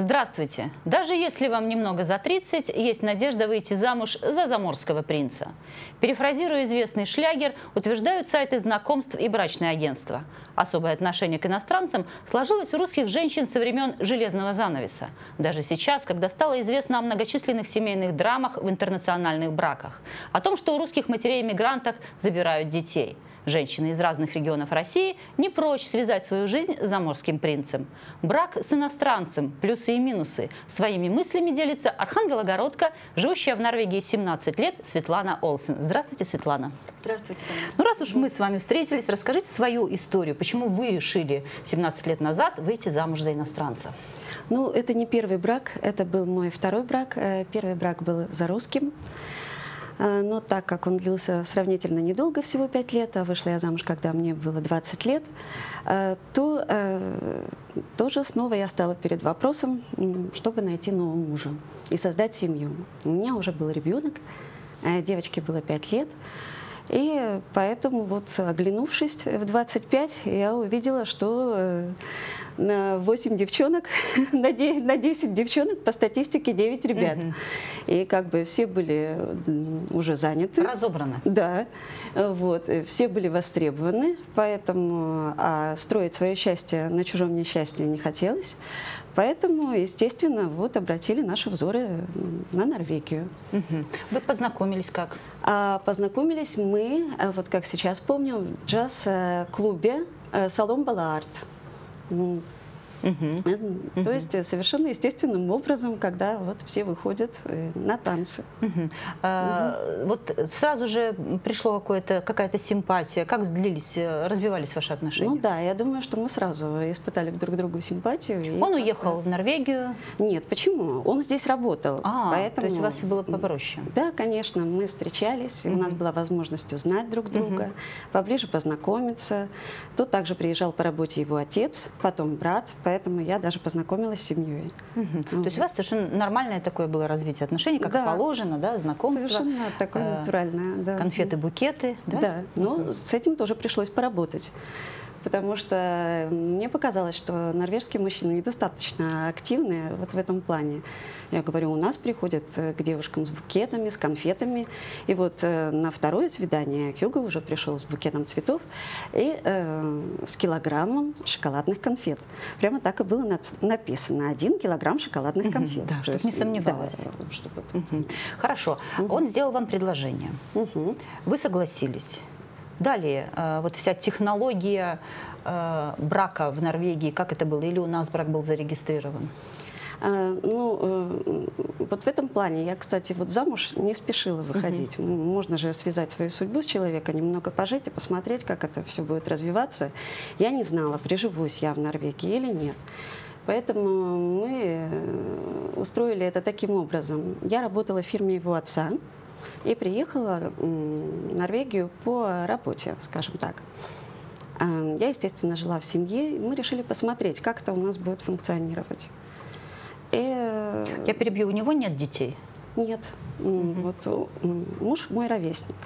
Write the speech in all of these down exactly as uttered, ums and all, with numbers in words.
Здравствуйте! Даже если вам немного за тридцать, есть надежда выйти замуж за заморского принца. Перефразируя известный шлягер, утверждают сайты знакомств и брачные агентства. Особое отношение к иностранцам сложилось у русских женщин со времен железного занавеса. Даже сейчас, когда стало известно о многочисленных семейных драмах в интернациональных браках, о том, что у русских матерей-эмигранток забирают детей. Женщины из разных регионов России не прочь связать свою жизнь с заморским принцем. Брак с иностранцем, плюсы и минусы. Своими мыслями делится архангелогородка, живущая в Норвегии семнадцать лет, Светлана Олсен. Здравствуйте, Светлана. Здравствуйте. Ну, раз уж мы с вами встретились, расскажите свою историю. Почему вы решили семнадцать лет назад выйти замуж за иностранца? Ну, это не первый брак, это был мой второй брак. Первый брак был за русским. Но так как он длился сравнительно недолго, всего пять лет, а вышла я замуж, когда мне было двадцать лет, то э, тоже снова я стала перед вопросом, чтобы найти нового мужа и создать семью. У меня уже был ребенок, девочке было пять лет, и поэтому, вот, оглянувшись в двадцать пять, я увидела, что на восемь девчонок, на десять девчонок по статистике девять ребят. Угу. И как бы все были уже заняты. Разобраны. Да. Вот. Все были востребованы, поэтому а строить свое счастье на чужом несчастье не хотелось. Поэтому, естественно, вот обратили наши взоры на Норвегию. Угу. Вы познакомились как? А познакомились мы, вот как сейчас помню, в джаз-клубе «Салон Балаарт». Угу. То угу. есть совершенно естественным образом, когда вот все выходят на танцы. Угу. А, угу. Вот сразу же пришло какая-то симпатия. Как длились, развивались ваши отношения? Ну да, я думаю, что мы сразу испытали друг другу симпатию. Он уехал в Норвегию? Нет, почему? Он здесь работал. А, поэтому... то есть у вас было попроще? Да, конечно, мы встречались, угу. у нас была возможность узнать друг друга, угу. поближе познакомиться. Тут также приезжал по работе его отец, потом брат, поэтому я даже познакомилась с семьей. Угу. Вот. То есть у вас совершенно нормальное такое было развитие отношений, как да. положено, да, знакомство. Совершенно такое э натуральное, да. Конфеты, букеты, да? Да, но угу. с этим тоже пришлось поработать. Потому что мне показалось, что норвежские мужчины недостаточно активны вот в этом плане. Я говорю, у нас приходят к девушкам с букетами, с конфетами. И вот э, на второе свидание Хьюго уже пришел с букетом цветов и э, с килограммом шоколадных конфет. Прямо так и было написано. Один килограмм шоколадных конфет. Да, чтобы не сомневалась. Да, чтобы... Угу. Хорошо. Угу. Он сделал вам предложение. Угу. Вы согласились. Далее, вот вся технология брака в Норвегии, как это было? Или у нас брак был зарегистрирован? А, ну, вот в этом плане я, кстати, вот замуж не спешила выходить. Uh-huh. Можно же связать свою судьбу с человеком, немного пожить и посмотреть, как это все будет развиваться. Я не знала, приживусь я в Норвегии или нет. Поэтому мы устроили это таким образом. Я работала в фирме его отца и приехала в Норвегию по работе, скажем так. Я, естественно, жила в семье, и мы решили посмотреть, как это у нас будет функционировать. И... Я перебью, у него нет детей? Нет. Mm-hmm. Вот, муж мой ровесник.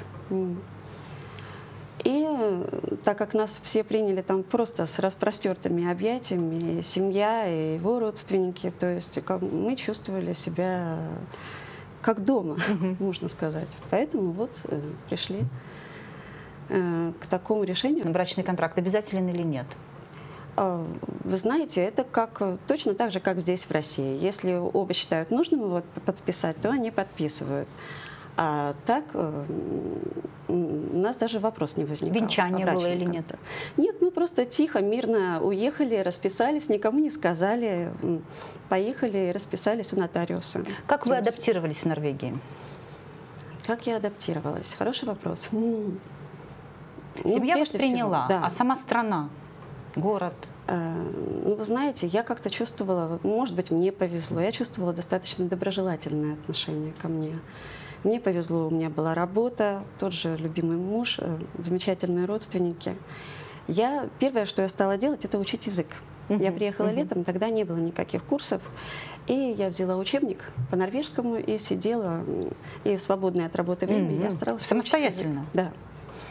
И так как нас все приняли там просто с распростертыми объятиями, и семья, и его родственники, то есть мы чувствовали себя как дома, uh-huh. можно сказать. Поэтому вот э, пришли э, к такому решению. Брачный контракт обязателен или нет? Э, вы знаете, это как, точно так же, как здесь в России. Если оба считают нужным его подписать, то они подписывают. А так э, у нас даже вопрос не возникал. Венчание было или нет? Нет, мы просто тихо, мирно уехали, расписались, никому не сказали, поехали и расписались у нотариуса. Как вы адаптировались в Норвегии? Как я адаптировалась? Хороший вопрос. Семья ну, восприняла, всего, да. А сама страна, город? Ну, вы знаете, я как-то чувствовала, может быть, мне повезло, я чувствовала достаточно доброжелательное отношение ко мне. Мне повезло, у меня была работа, тот же любимый муж, замечательные родственники. Я, первое, что я стала делать, это учить язык. Uh-huh, я приехала uh-huh. летом, тогда не было никаких курсов. И я взяла учебник по норвежскому и сидела, и в свободное от работы время uh-huh. я старалась самостоятельно? Да.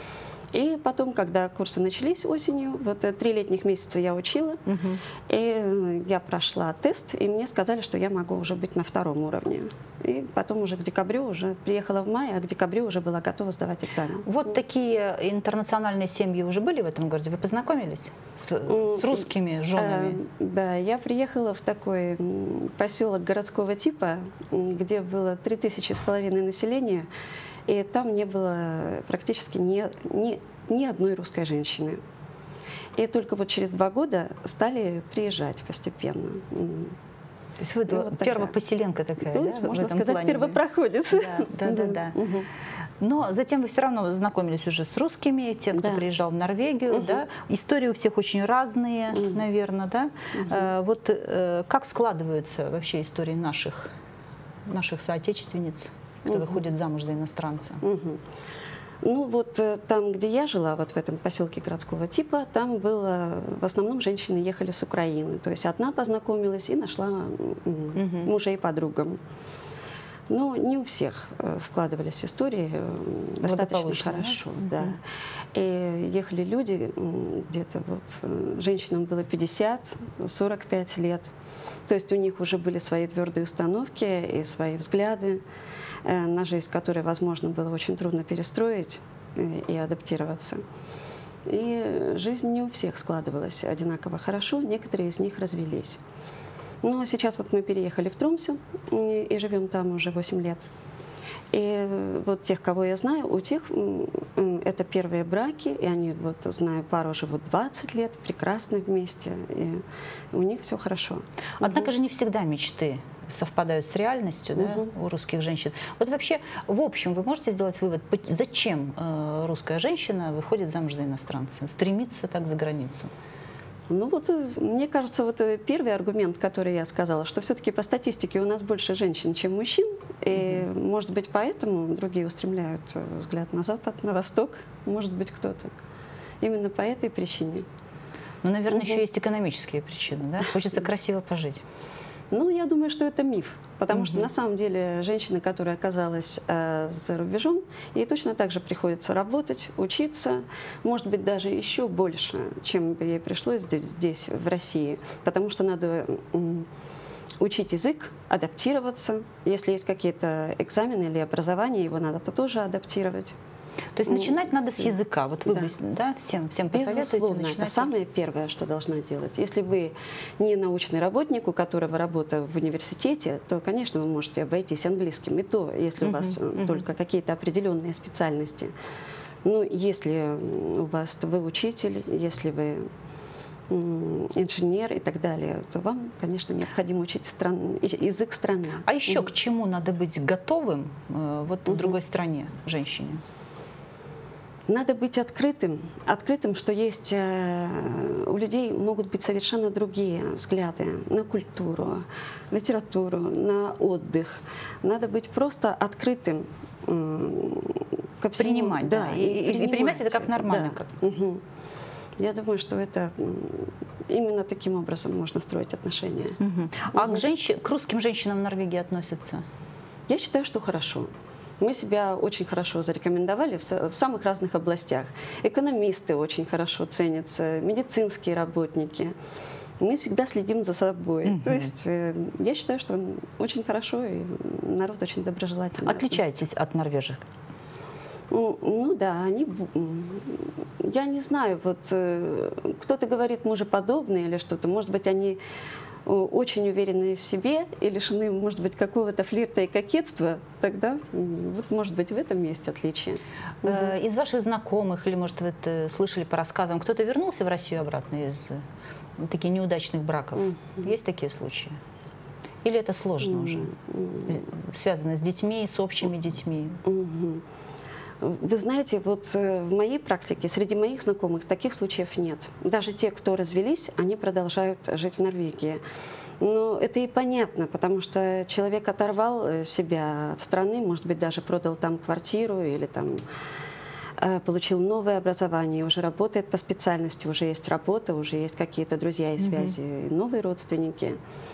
И потом, когда курсы начались осенью, вот э, три летних месяца я учила, Мгм. и я прошла тест, и мне сказали, что я могу уже быть на втором уровне. И потом уже к декабрю, уже приехала в мае, а к декабрю уже была готова сдавать экзамен. Вот такие интернациональные семьи уже были в этом городе? Вы познакомились с, с русскими женами? Э, Да, я приехала в такой м, поселок городского типа, м, где было три тысячи с половиной населения, и там не было практически ни, ни, ни одной русской женщины. И только вот через два года стали приезжать постепенно. М. То есть вы Ну, вот такая. первопоселенка такая, То да, есть, в можно этом сказать, плане? первопроходец. Да, да, да, да. Мгм. Но затем вы все равно знакомились уже с русскими, те, кто Да. приезжал в Норвегию, Мгм. да? Истории у всех очень разные, наверное, да? Э, Вот э, как складываются вообще истории наших, наших соотечественниц, кто Мгм. выходит замуж за иностранца? Мгм. Ну вот э, там, где я жила, вот в этом поселке городского типа, там было, в основном женщины ехали с Украины. То есть одна познакомилась и нашла м, Мгм. мужей подругам. Но не у всех э, складывались истории э, достаточно Благополучно, да? хорошо. Да. И ехали люди, м, где-то вот э, женщинам было пятьдесят сорок пять лет. То есть у них уже были свои твердые установки и свои взгляды э, на жизнь, которые, возможно, было очень трудно перестроить э, и адаптироваться. И жизнь не у всех складывалась одинаково хорошо, некоторые из них развелись. Но сейчас вот мы переехали в Тромсю и, и живем там уже восемь лет. И вот тех, кого я знаю, у тех м, м, это первые браки, и они, вот знаю, пару живут двадцать лет, прекрасно вместе, и у них все хорошо. Однако же не всегда мечты совпадают с реальностью, да, Мгм. у русских женщин. Вот вообще, в общем, вы можете сделать вывод, по- зачем э, русская женщина выходит замуж за иностранца, стремится так за границу? Ну вот, э, мне кажется, вот э, первый аргумент, который я сказала, что все-таки по статистике у нас больше женщин, чем мужчин, и, может быть, поэтому другие устремляют э, взгляд на запад, на восток, может быть, кто-то. Именно по этой причине. Ну, наверное, Мгм. еще есть экономические причины, да? Хочется красиво пожить. Ну, я думаю, что это миф, потому что Мгм. на самом деле женщина, которая оказалась э, за рубежом, ей точно так же приходится работать, учиться, может быть, даже еще больше, чем бы ей пришлось здесь, здесь, в России, потому что надо м, учить язык, адаптироваться. Если есть какие-то экзамены или образование, его надо -то тоже адаптировать. То есть Ну, начинать надо с языка. Вот вы да. бы, да, всем, всем посоветуете Безусловно, это начинать. самое первое, что должна делать. Если вы не научный работник, у которого работа в университете, то, конечно, вы можете обойтись английским. И то, если у Мгм, вас э, мгм. только какие-то определенные специальности. Но если м, у вас вы учитель, если вы м, инженер и так далее, то вам, конечно, необходимо учить стран- язык страны. А еще Мгм. к чему надо быть готовым э, вот в Мгм. другой стране женщине? Надо быть открытым, открытым, что есть э, у людей могут быть совершенно другие взгляды на культуру, литературу, на отдых. Надо быть просто открытым м, ко всему. Принимать, да, и- и- и принимать это как нормально, да. как- Мгм. Я думаю, что это м, именно таким образом можно строить отношения. Мгм. А Мгм. к, женщи- к русским женщинам в Норвегии относятся? Я считаю, что хорошо. Мы себя очень хорошо зарекомендовали в, са- в самых разных областях. Экономисты очень хорошо ценятся, медицинские работники. Мы всегда следим за собой. Мгм. То есть э, я считаю, что очень хорошо, и народ очень доброжелательный. Отличаетесь от норвежек? Ну, ну да, они, бу- м, я не знаю, вот э, кто-то говорит мужеподобные или что-то, может быть, они э, очень уверенные в себе и лишены, может быть, какого-то флирта и кокетства, тогда м, вот, может быть, в этом есть отличие. Э, Из ваших знакомых, или, может, вы это слышали по рассказам, кто-то вернулся в Россию обратно из э, таких неудачных браков? Мгм. Есть такие случаи? Или это сложно уже? М, З- Связано с детьми, с общими детьми? Мгм. Вы знаете, вот э, в моей практике среди моих знакомых таких случаев нет. Даже те, кто развелись, они продолжают жить в Норвегии. Но это и понятно, потому что человек оторвал э, себя от страны, может быть, даже продал там квартиру или там э, получил новое образование, уже работает по специальности, уже есть работа, уже есть какие-то друзья и Мгм. связи, и новые родственники.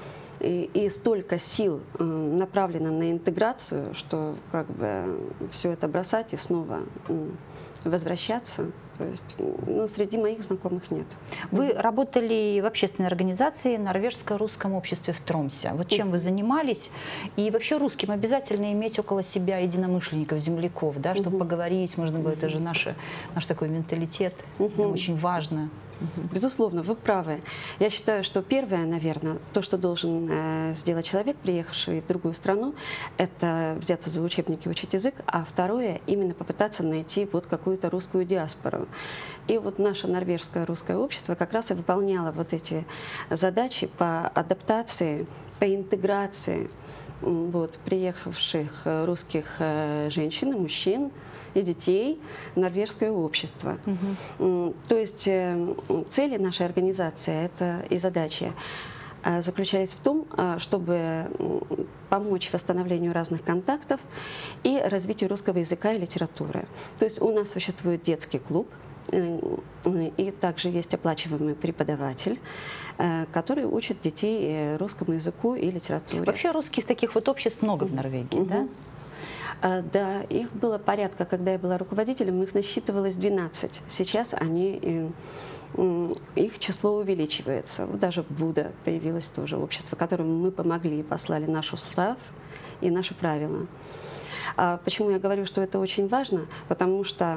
и, и столько сил э, направлено на интеграцию, что как бы все это бросать и снова э, возвращаться. То есть, ну, среди моих знакомых нет. Вы работали в общественной организации Норвежско-русском обществе в Тромсе. Вот чем вы занимались? И вообще русским обязательно иметь около себя единомышленников, земляков, да, чтобы поговорить, можно было, это же наш, наш такой менталитет, нам очень важно. Безусловно, вы правы. Я считаю, что первое, наверное, то, что должен э, сделать человек, приехавший в другую страну, это взяться за учебники, учить язык, а второе, именно попытаться найти вот какую-то русскую диаспору. И вот наше норвежское русское общество как раз и выполняло вот эти задачи по адаптации, по интеграции вот, приехавших русских э, женщин и мужчин и детей в норвежское общество. Угу. То есть э, цели нашей организации это и задачи э, заключались в том, э, чтобы помочь восстановлению разных контактов и развитию русского языка и литературы. То есть у нас существует детский клуб, э, и также есть оплачиваемый преподаватель, который учит детей русскому языку и литературе. Вообще русских таких вот обществ много в Норвегии, угу. да? Да, их было порядка, когда я была руководителем, их насчитывалось двенадцать. Сейчас они, их число увеличивается. Даже в Буда появилось тоже общество, которому мы помогли и послали наш устав и наши правила. А почему я говорю, что это очень важно? Потому что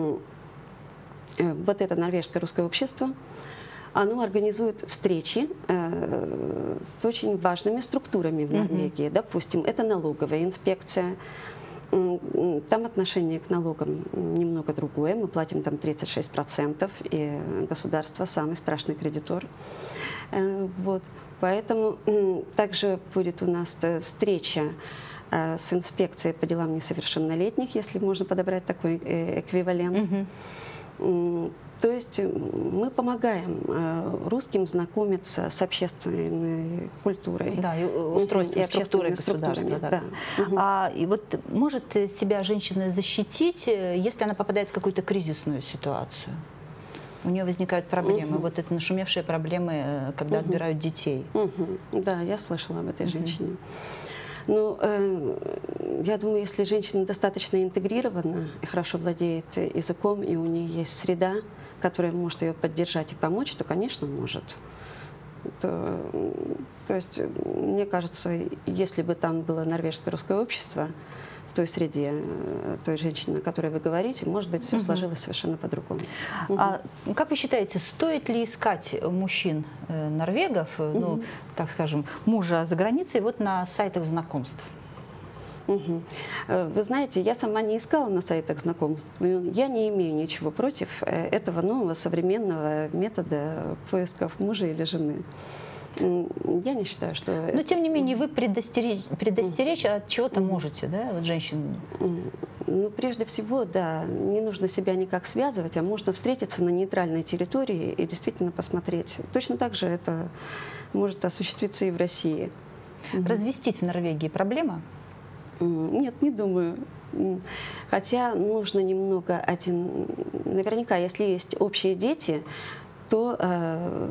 вот это норвежское русское общество, оно организует встречи э, с очень важными структурами в Норвегии. Mm-hmm. Допустим, это налоговая инспекция. Там отношение к налогам немного другое. Мы платим там тридцать шесть процентов, и государство самый страшный кредитор. Э, вот. Поэтому э, также будет у нас встреча э, с инспекцией по делам несовершеннолетних, если можно подобрать такой э, эквивалент. Mm-hmm. То есть мы помогаем э, русским знакомиться с общественной культурой. Да, и устройством, и структурой государства. Да. Да. Угу. А, и вот может себя женщина защитить, если она попадает в какую-то кризисную ситуацию? У нее возникают проблемы. Угу. Вот это нашумевшие проблемы, когда угу. отбирают детей. Угу. Да, я слышала об этой угу. женщине. Ну, э, я думаю, если женщина достаточно интегрирована и хорошо владеет языком, и у нее есть среда, которая может ее поддержать и помочь, то, конечно, может. То, то есть, мне кажется, если бы там было норвежское русское общество, в той среде, той женщины, о которой вы говорите, может быть, все угу. сложилось совершенно по-другому. Угу. А как вы считаете, стоит ли искать мужчин э, норвегов, угу. ну, так скажем, мужа за границей, вот на сайтах знакомств? Угу. Вы знаете, я сама не искала на сайтах знакомств. Я не имею ничего против этого нового современного метода поисков мужа или жены. Я не считаю, что... Но, это... тем не менее, вы предостеречь, предостеречь от чего-то можете, да, вот женщин? Ну, прежде всего, да, не нужно себя никак связывать, а можно встретиться на нейтральной территории и действительно посмотреть. Точно так же это может осуществиться и в России. Развестись в Норвегии проблема? Нет, не думаю. Хотя нужно немного один... Наверняка, если есть общие дети, то... Э,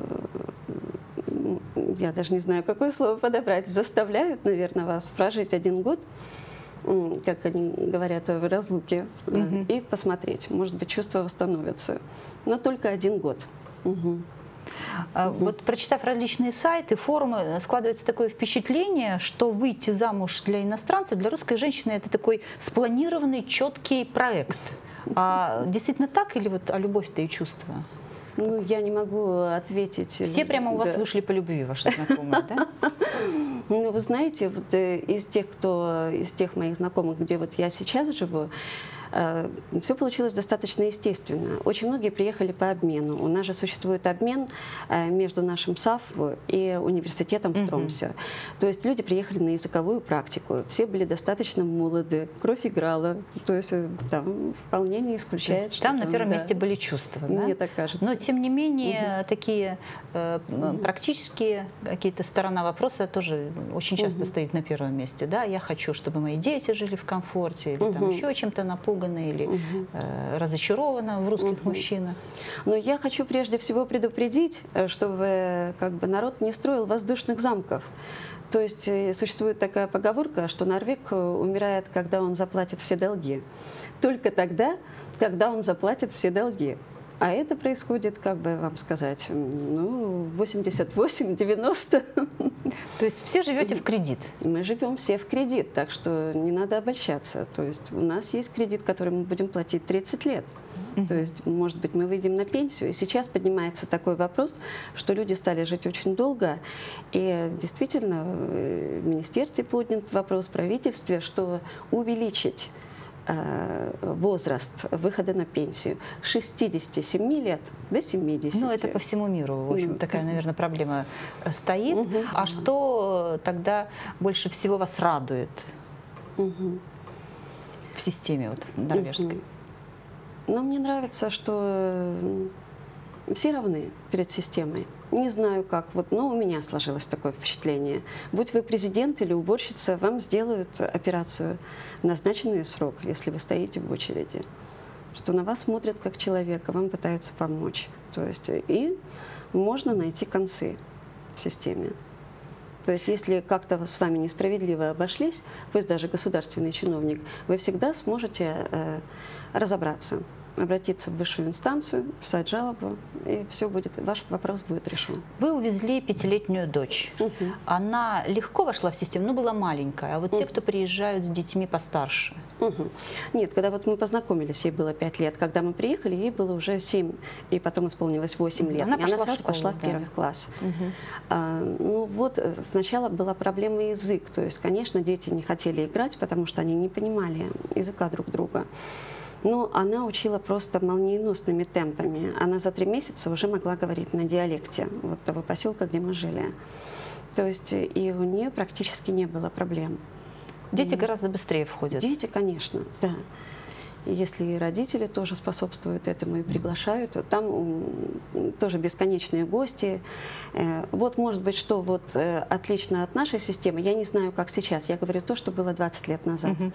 я даже не знаю, какое слово подобрать. Заставляют, наверное, вас прожить один год, как они говорят, в разлуке, mm-hmm. и посмотреть. Может быть, чувства восстановятся. Но только один год. Угу. Вот, прочитав различные сайты, форумы, складывается такое впечатление, что выйти замуж для иностранца, для русской женщины, это такой спланированный, четкий проект. А действительно так или вот а любовь-то и чувства? Ну, я не могу ответить. Все прямо у вас да. вышли по любви, ваши знакомые, да? Ну, вы знаете, вот из тех, кто, из тех моих знакомых, где вот я сейчас живу, все получилось достаточно естественно. Очень многие приехали по обмену. У нас же существует обмен между нашим САФ и университетом в Тромсе. Mm-hmm. То есть люди приехали на языковую практику. Все были достаточно молоды, кровь играла. То есть там вполне не исключает. Что там на первом да. месте были чувства, да? Мне так кажется. Но тем не менее угу. такие э, угу. практические какие-то сторона вопроса тоже очень часто угу. стоит на первом месте. Да? Я хочу, чтобы мои дети жили в комфорте, или угу. там еще чем-то напуганы, или угу. э, разочарованы в русских угу. мужчинах. Но я хочу прежде всего предупредить, чтобы как бы народ не строил воздушных замков. То есть э, существует такая поговорка, что норвег умирает, когда он заплатит все долги. Только тогда, когда он заплатит все долги. А это происходит, как бы вам сказать, ну, восемьдесят восемь — девяносто. То есть все живете в кредит? Мы живем все в кредит, так что не надо обольщаться. То есть у нас есть кредит, который мы будем платить тридцать лет. То есть, может быть, мы выйдем на пенсию. И сейчас поднимается такой вопрос, что люди стали жить очень долго. И действительно, в министерстве поднят вопрос, в правительстве, что увеличить возраст выхода на пенсию с шестидесяти семи лет до семидесяти. Ну, это по всему миру, в общем, такая, наверное, проблема стоит. Угу. А что тогда больше всего вас радует угу. в системе вот, норвежской? Угу. Ну, мне нравится, что все равны перед системой. Не знаю как, вот, но у меня сложилось такое впечатление. Будь вы президент или уборщица, вам сделают операцию в назначенный срок, если вы стоите в очереди. Что на вас смотрят как человека, вам пытаются помочь. То есть и можно найти концы в системе. То есть если как-то с вами несправедливо обошлись, пусть даже государственный чиновник, вы всегда сможете э, разобраться, обратиться в высшую инстанцию, писать жалобу, и все будет, ваш вопрос будет решен. Вы увезли пятилетнюю дочь. Угу. Она легко вошла в систему, но была маленькая. А вот угу. те, кто приезжают с детьми постарше? Угу. Нет, когда вот мы познакомились, ей было пять лет. Когда мы приехали, ей было уже семь, и потом исполнилось восемь лет. Она и пошла она сразу в школу, пошла да. в первый класс. Угу. А, ну вот сначала была проблема язык. То есть, конечно, дети не хотели играть, потому что они не понимали языка друг друга. Но она учила просто молниеносными темпами. Она за три месяца уже могла говорить на диалекте вот того поселка, где мы жили. То есть и у нее практически не было проблем. Дети mm. гораздо быстрее входят. Дети, конечно, да. И если родители тоже способствуют этому и приглашают, то там тоже бесконечные гости. Вот, может быть, что вот отлично от нашей системы, я не знаю, как сейчас, я говорю то, что было двадцать лет назад. Mm-hmm.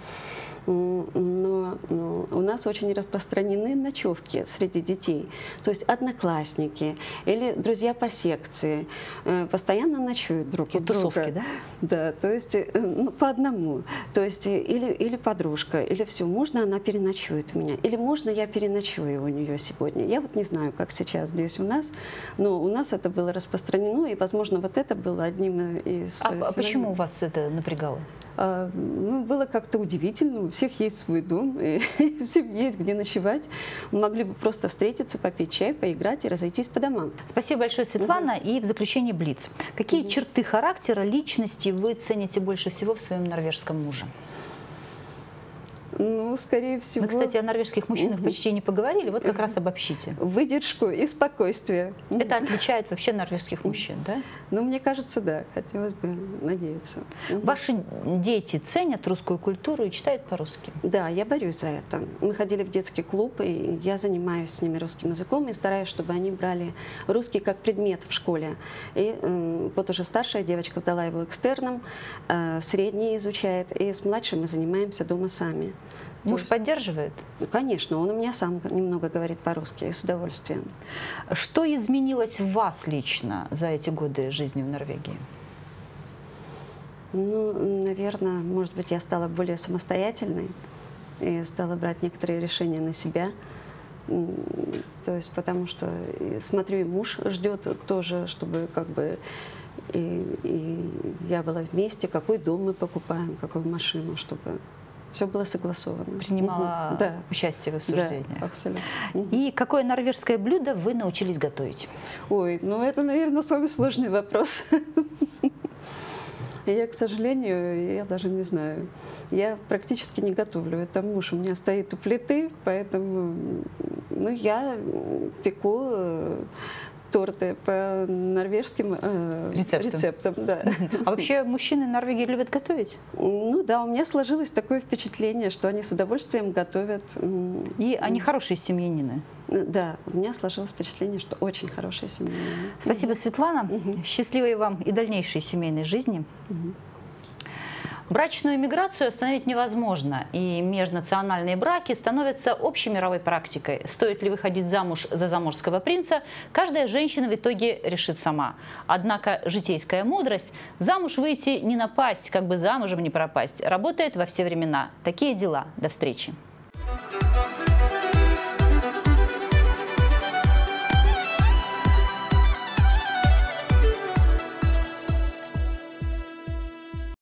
Но у нас очень распространены ночевки среди детей. То есть одноклассники или друзья по секции постоянно ночуют друг у друга. Тусовки, да? Да, то есть ну, по одному. То есть или, или подружка, или все, можно она переночует у меня, или можно я переночую у нее сегодня. Я вот не знаю, как сейчас здесь у нас, но у нас это было распространено, и, возможно, вот это было одним из... А, а почему вас это напрягало? А, ну, было как-то удивительно. У всех есть свой дом, и всем есть где ночевать. Мы могли бы просто встретиться, попить чай, поиграть и разойтись по домам. Спасибо большое, Светлана. Угу. И в заключение блиц. Какие угу. черты характера, личности вы цените больше всего в своем норвежском муже? Ну, скорее всего... Мы, кстати, о норвежских мужчинах угу. почти не поговорили. Вот как раз обобщите. Выдержку и спокойствие. Это отличает вообще норвежских мужчин, да? Ну, мне кажется, да. Хотелось бы надеяться. Ваши дети ценят русскую культуру и читают по-русски? Да, я борюсь за это. Мы ходили в детский клуб, и я занимаюсь с ними русским языком и стараюсь, чтобы они брали русский как предмет в школе. И э, вот уже старшая девочка сдала его экстерном, э, средняя изучает, и с младшим мы занимаемся дома сами. Муж есть, поддерживает? Конечно, он у меня сам немного говорит по-русски, и с удовольствием. Что изменилось в вас лично за эти годы жизни в Норвегии? Ну, наверное, может быть, я стала более самостоятельной и стала брать некоторые решения на себя. То есть, потому что, смотрю, и муж ждет тоже, чтобы как бы и, и я была вместе, какой дом мы покупаем, какую машину, чтобы... Все было согласовано. Принимала угу. да. участие в обсуждениях. Да, абсолютно. И какое норвежское блюдо вы научились готовить? Ой, ну это, наверное, самый сложный вопрос. Я, к сожалению, я даже не знаю. Я практически не готовлю. Это муж у меня стоит у плиты, поэтому ну, я пеку торты по норвежским э, рецептам. рецептам да. А вообще мужчины Норвегии любят готовить? Ну да, у меня сложилось такое впечатление, что они с удовольствием готовят. И они хорошие семьянины? Да, у меня сложилось впечатление, что очень хорошие семьянины. Спасибо, Светлана. Угу. Счастливой вам и дальнейшей семейной жизни. Угу. Брачную миграцию остановить невозможно, и межнациональные браки становятся общемировой практикой. Стоит ли выходить замуж за заморского принца, каждая женщина в итоге решит сама. Однако житейская мудрость – замуж выйти не напасть, как бы замужем не пропасть – работает во все времена. Такие дела. До встречи.